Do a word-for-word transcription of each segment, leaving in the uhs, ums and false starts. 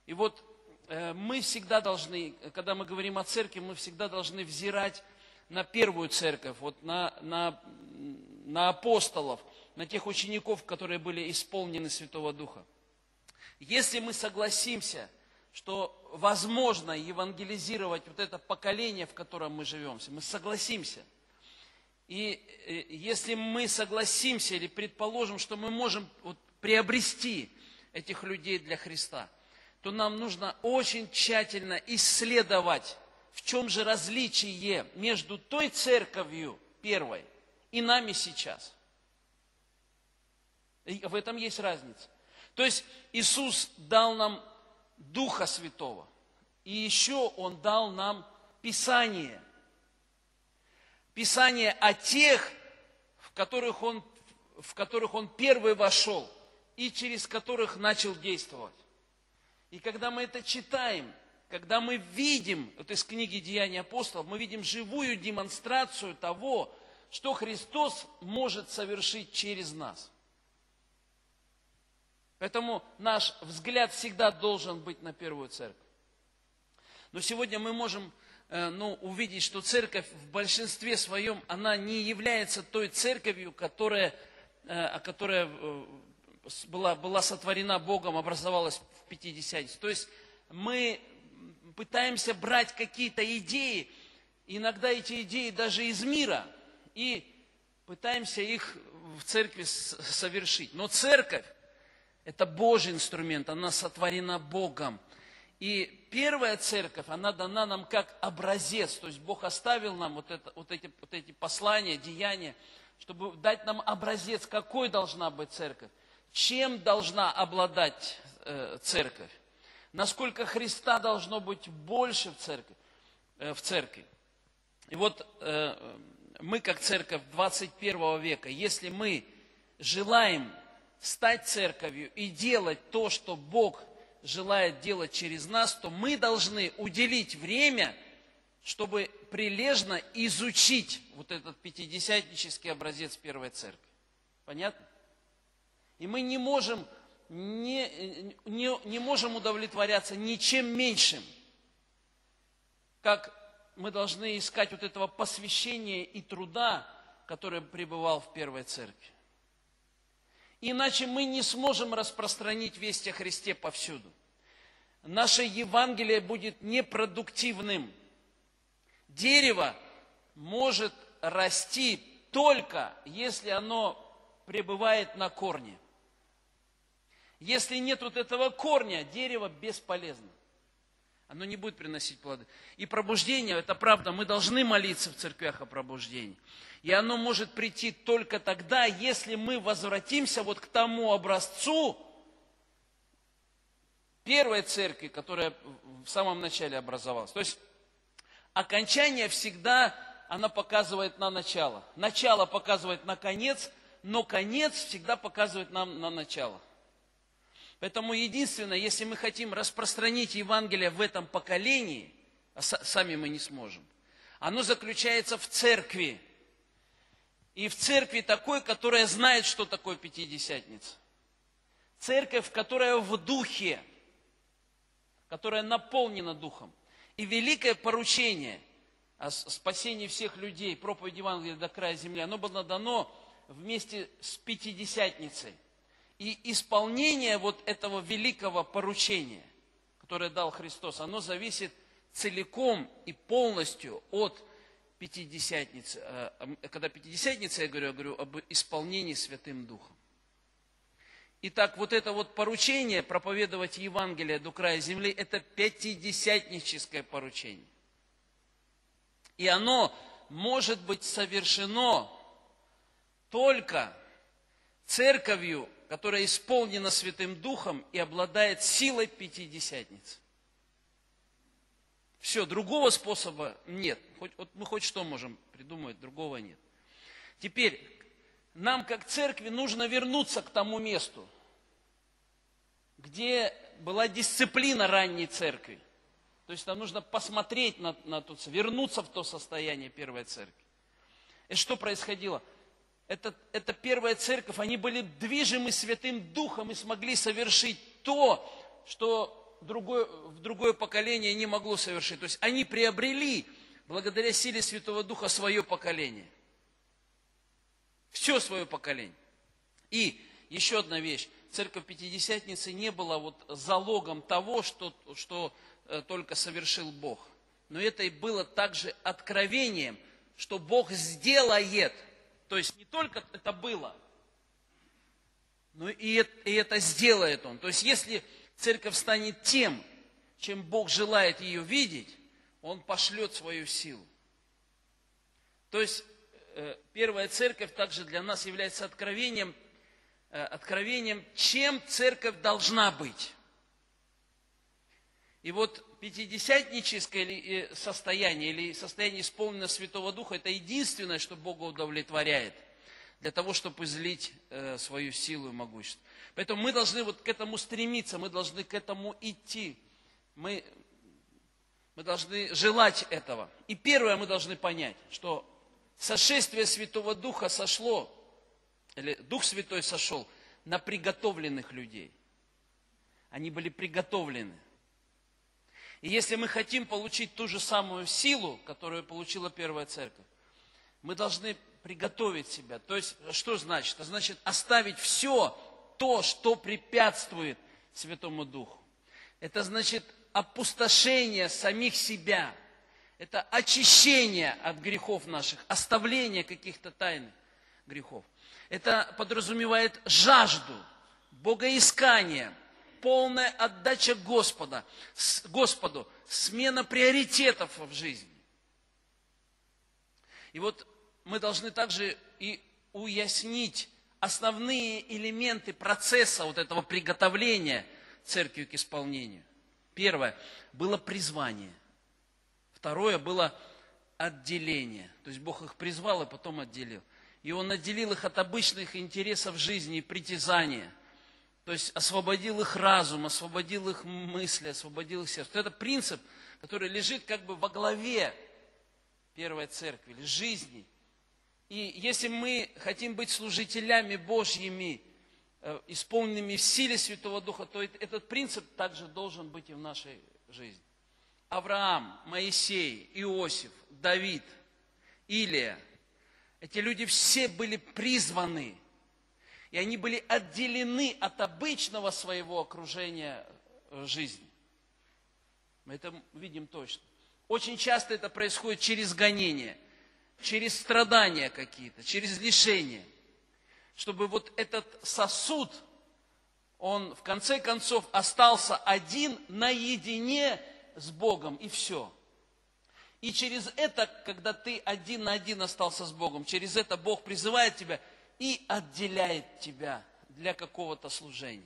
И вот э, мы всегда должны, когда мы говорим о церкви, мы всегда должны взирать на первую церковь, вот на, на, на апостолов, на тех учеников, которые были исполнены Святого Духа. Если мы согласимся, что возможно евангелизировать вот это поколение, в котором мы живем, мы согласимся. И если мы согласимся или предположим, что мы можем вот приобрести этих людей для Христа, то нам нужно очень тщательно исследовать, в чем же различие между той церковью первой и нами сейчас. И в этом есть разница. То есть Иисус дал нам Духа Святого, и еще Он дал нам Писание. Писание о тех, в которых Он, в которых Он первый вошел, и через которых начал действовать. И когда мы это читаем, когда мы видим, вот из книги «Деяния апостолов», мы видим живую демонстрацию того, что Христос может совершить через нас. Поэтому наш взгляд всегда должен быть на первую церковь. Но сегодня мы можем ну, увидеть, что церковь в большинстве своем, она не является той церковью, которая, которая была, была сотворена Богом, образовалась в Пятидесятнице. То есть мы пытаемся брать какие-то идеи, иногда эти идеи даже из мира, и пытаемся их в церкви совершить. Но церковь – это Божий инструмент, она сотворена Богом. И первая церковь, она дана нам как образец, то есть Бог оставил нам вот, это, вот, эти, вот эти послания, деяния, чтобы дать нам образец, какой должна быть церковь, чем должна обладать э, церковь, насколько Христа должно быть больше в церкви. Э, в церкви. И вот э, мы, как церковь двадцать первого века, если мы желаем стать церковью и делать то, что Бог желает делать через нас, то мы должны уделить время, чтобы прилежно изучить вот этот пятидесятнический образец первой церкви. Понятно? И мы не можем, не, не, не можем удовлетворяться ничем меньшим, как мы должны искать вот этого посвящения и труда, который пребывал в первой церкви. Иначе мы не сможем распространить весть о Христе повсюду. Наше Евангелие будет непродуктивным. Дерево может расти только, если оно пребывает на корне. Если нет вот этого корня, дерево бесполезно. Оно не будет приносить плоды. И пробуждение, это правда, мы должны молиться в церквях о пробуждении. И оно может прийти только тогда, если мы возвратимся вот к тому образцу первой церкви, которая в самом начале образовалась. То есть окончание всегда, оно показывает на начало. Начало показывает на конец, но конец всегда показывает нам на начало. Поэтому единственное, если мы хотим распространить Евангелие в этом поколении, а сами мы не сможем, оно заключается в церкви. И в церкви такой, которая знает, что такое Пятидесятница. Церковь, которая в духе, которая наполнена духом. И великое поручение о спасении всех людей, проповедь Евангелия до края земли, оно было дано вместе с Пятидесятницей. И исполнение вот этого великого поручения, которое дал Христос, оно зависит целиком и полностью от Пятидесятницы. Когда Пятидесятница, я говорю, я говорю об исполнении Святым Духом. Итак, вот это вот поручение проповедовать Евангелие до края земли, это пятидесятническое поручение. И оно может быть совершено только церковью, которая исполнена Святым Духом и обладает силой Пятидесятницы. Все, другого способа нет. Хоть, вот мы хоть что можем придумать, другого нет. Теперь, нам как церкви нужно вернуться к тому месту, где была дисциплина ранней церкви. То есть нам нужно посмотреть на, на то, вернуться в то состояние первой церкви. И что происходило? Это, это первая церковь, они были движимы Святым Духом и смогли совершить то, что другое, в другое поколение не могло совершить. То есть они приобрели, благодаря силе Святого Духа, свое поколение. Все свое поколение. И еще одна вещь. Церковь Пятидесятницы не была вот залогом того, что, что э, только совершил Бог. Но это и было также откровением, что Бог сделает. То есть не только это было, но и это, и это сделает Он. То есть если церковь станет тем, чем Бог желает ее видеть, Он пошлет свою силу. То есть э, первая церковь также для нас является откровением, э, откровением, чем церковь должна быть. И вот пятидесятническое состояние или состояние исполненного Святого Духа, это единственное, что Бога удовлетворяет для того, чтобы излить э, свою силу и могущество. Поэтому мы должны вот к этому стремиться, мы должны к этому идти. Мы, мы должны желать этого. И первое, мы должны понять, что сошествие Святого Духа сошло, или Дух Святой сошел на приготовленных людей. Они были приготовлены. И если мы хотим получить ту же самую силу, которую получила первая церковь, мы должны приготовить себя. То есть, что значит? Это значит оставить все то, что препятствует Святому Духу. Это значит опустошение самих себя. Это очищение от грехов наших, оставление каких-то тайных грехов. Это подразумевает жажду, богоискание, полная отдача Господа, Господу, смена приоритетов в жизни. И вот мы должны также и уяснить основные элементы процесса вот этого приготовления церкви к исполнению. Первое было призвание. Второе было отделение. То есть Бог их призвал и потом отделил. И Он отделил их от обычных интересов жизни и притязания. То есть освободил их разум, освободил их мысли, освободил их сердце. Это принцип, который лежит как бы во главе первой церкви, или жизни. И если мы хотим быть служителями Божьими, исполненными в силе Святого Духа, то этот принцип также должен быть и в нашей жизни. Авраам, Моисей, Иосиф, Давид, Илия. Эти люди все были призваны. И они были отделены от обычного своего окружения жизни. Мы это видим точно. Очень часто это происходит через гонения, через страдания какие-то, через лишения. Чтобы вот этот сосуд, он в конце концов остался один наедине с Богом, и все. И через это, когда ты один на один остался с Богом, через это Бог призывает тебя и отделяет тебя для какого-то служения.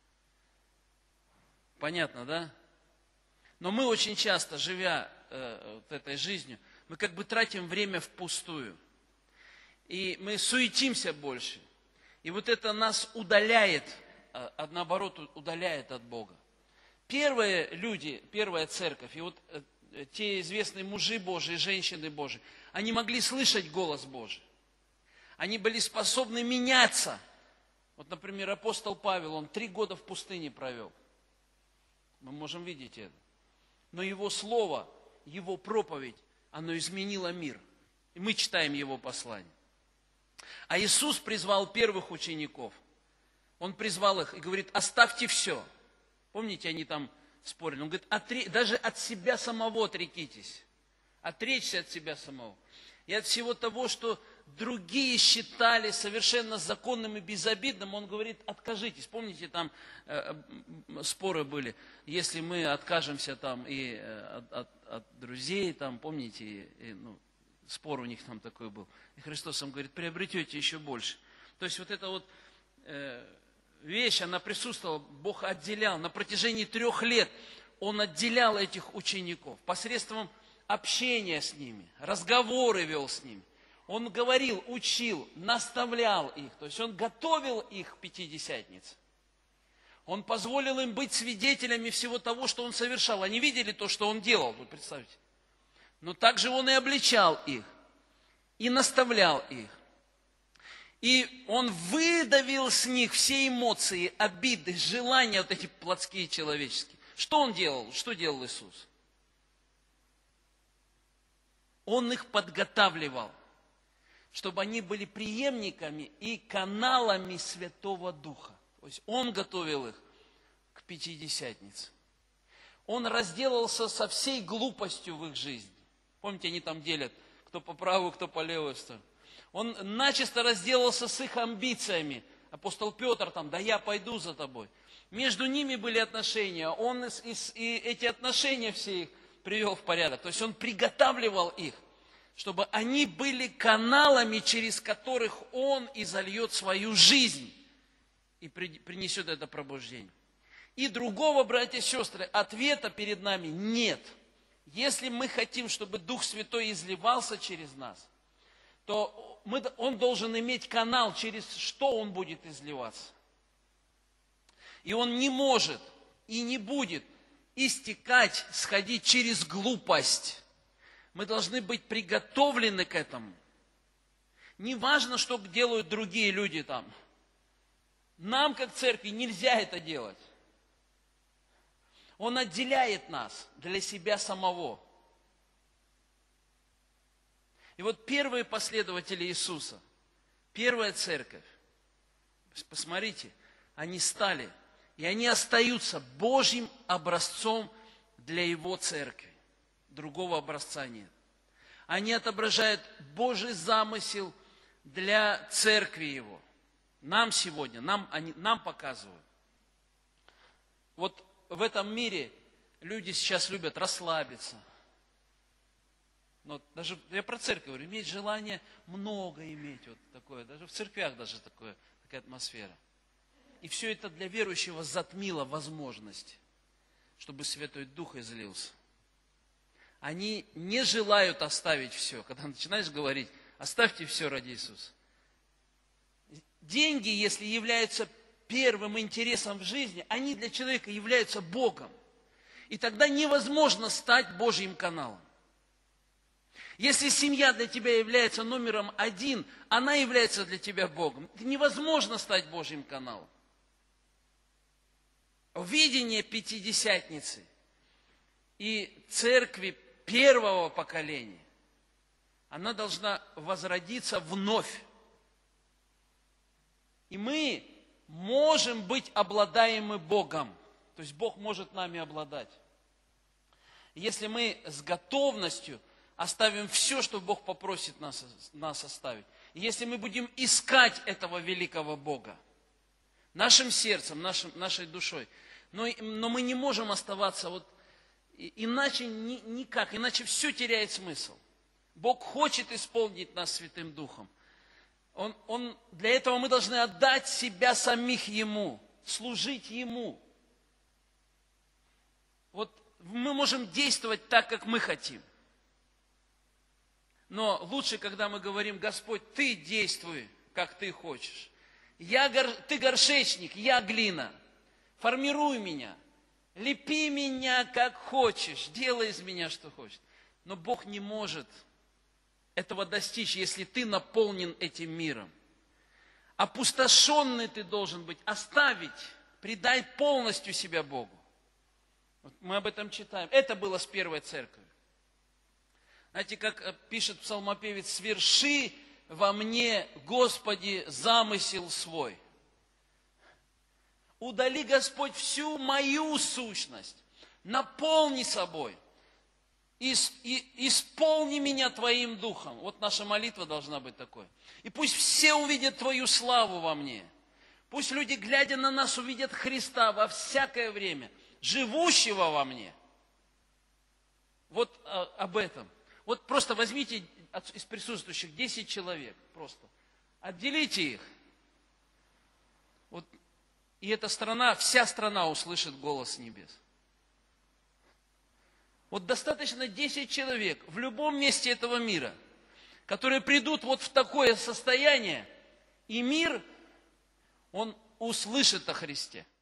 Понятно, да? Но мы очень часто, живя э, вот этой жизнью, мы как бы тратим время впустую. И мы суетимся больше. И вот это нас удаляет, а наоборот, удаляет от Бога. Первые люди, первая церковь, и вот э, те известные мужи Божии, женщины Божии, они могли слышать голос Божий. Они были способны меняться. Вот, например, апостол Павел, он три года в пустыне провел. Мы можем видеть это. Но его слово, его проповедь, оно изменило мир. И мы читаем его послание. А Иисус призвал первых учеников. Он призвал их и говорит, оставьте все. Помните, они там спорили? Он говорит, отре... даже от себя самого отрекитесь. Отречься от себя самого. И от всего того, что другие считали совершенно законным и безобидным, он говорит, откажитесь. Помните, там э, споры были, если мы откажемся там и от, от, от друзей, там, помните, и, и, ну, спор у них там такой был. И Христос им говорит, приобретете еще больше. То есть вот эта вот э, вещь, она присутствовала, Бог отделял. На протяжении трех лет Он отделял этих учеников посредством общения с ними, разговоры вел с ними. Он говорил, учил, наставлял их. То есть Он готовил их к Пятидесятнице. Он позволил им быть свидетелями всего того, что Он совершал. Они видели то, что Он делал, вы представьте. Но также Он и обличал их, и наставлял их. И Он выдавил с них все эмоции, обиды, желания, вот эти плотские, человеческие. Что Он делал? Что делал Иисус? Он их подготавливал, чтобы они были преемниками и каналами Святого Духа. То есть Он готовил их к Пятидесятнице. Он разделался со всей глупостью в их жизни. Помните, они там делят, кто по правую, кто по левую сторону. Он начисто разделался с их амбициями. Апостол Петр там, да я пойду за тобой. Между ними были отношения. Он из, из, и эти отношения все их привел в порядок. То есть он приготавливал их, чтобы они были каналами, через которых он изольет свою жизнь и принесет это пробуждение. И другого, братья и сестры, ответа перед нами нет. Если мы хотим, чтобы Дух Святой изливался через нас, то мы, Он должен иметь канал, через что Он будет изливаться. И Он не может и не будет истекать, сходить через глупость. Мы должны быть приготовлены к этому. Не важно, что делают другие люди там. Нам, как церкви, нельзя это делать. Он отделяет нас для себя самого. И вот первые последователи Иисуса, первая церковь, посмотрите, они стали, и они остаются Божьим образцом для Его церкви. Другого образца нет. Они отображают Божий замысел для церкви Его. Нам сегодня, нам, они, нам показывают. Вот в этом мире люди сейчас любят расслабиться. Но даже, я про церковь говорю, иметь желание много иметь, вот такое, даже в церквях даже такое, такая атмосфера. И все это для верующего затмило возможность, чтобы Святой Дух излился. Они не желают оставить все. Когда начинаешь говорить, оставьте все ради Иисуса. Деньги, если являются первым интересом в жизни, они для человека являются Богом. И тогда невозможно стать Божьим каналом. Если семья для тебя является номером один, она является для тебя Богом. Невозможно стать Божьим каналом. Видение Пятидесятницы и церкви первого поколения, она должна возродиться вновь. И мы можем быть обладаемы Богом. То есть Бог может нами обладать. Если мы с готовностью оставим все, что Бог попросит нас, нас оставить. И если мы будем искать этого великого Бога нашим сердцем, нашим, нашей душой. Но, но мы не можем оставаться вот иначе ни, никак, иначе все теряет смысл. Бог хочет исполнить нас Святым Духом. Он, он, для этого мы должны отдать себя самих Ему, служить Ему. Вот мы можем действовать так, как мы хотим. Но лучше, когда мы говорим, Господь, Ты действуй, как Ты хочешь. Я, Ты горшечник, я глина. Формируй меня. Лепи меня, как хочешь. Делай из меня, что хочешь. Но Бог не может этого достичь, если ты наполнен этим миром. Опустошенный ты должен быть, оставить, предай полностью себя Богу. Вот мы об этом читаем. Это было с первой церковью. Знаете, как пишет псалмопевец, «Сверши во мне, Господи, замысел свой». Удали, Господь, всю мою сущность, наполни собой, и, и, исполни меня Твоим Духом. Вот наша молитва должна быть такой. И пусть все увидят Твою славу во мне. Пусть люди, глядя на нас, увидят Христа во всякое время, живущего во мне. Вот а, об этом. Вот просто возьмите из присутствующих десять человек, просто отделите их. Вот. И эта страна, вся страна услышит голос небес. Вот достаточно десять человек в любом месте этого мира, которые придут вот в такое состояние, и мир, он услышит о Христе.